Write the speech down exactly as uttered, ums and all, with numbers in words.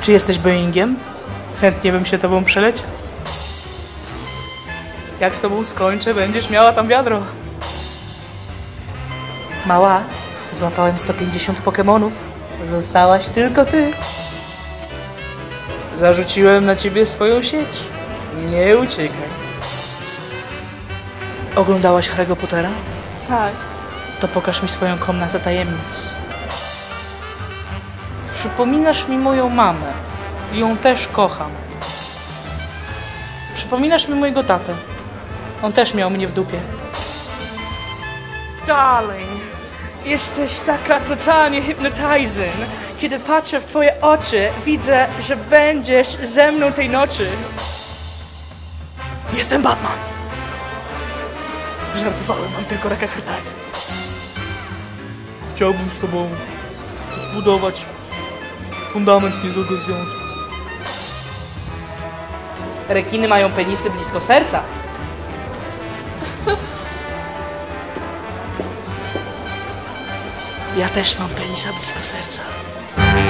Czy jesteś Boeingiem? Chętnie bym się tobą przeleciał. Jak z tobą skończę, będziesz miała tam wiadro. Mała, złapałem sto pięćdziesiąt Pokemonów. Zostałaś tylko ty. Zarzuciłem na ciebie swoją sieć. Nie uciekaj. Oglądałaś Harry'ego Pottera? Tak. To pokaż mi swoją komnatę tajemnic. Przypominasz mi moją mamę. Ją też kocham. Przypominasz mi mojego tatę. On też miał mnie w dupie. Darling, jesteś taka totalnie hypnotizing. Kiedy patrzę w twoje oczy, widzę, że będziesz ze mną tej nocy. Jestem Batman. Żartowałem, mam tylko raka krtani. Chciałbym z tobą zbudować fundament niezłego związku. Rekiny mają penisy blisko serca. Ja też mam penisa blisko serca.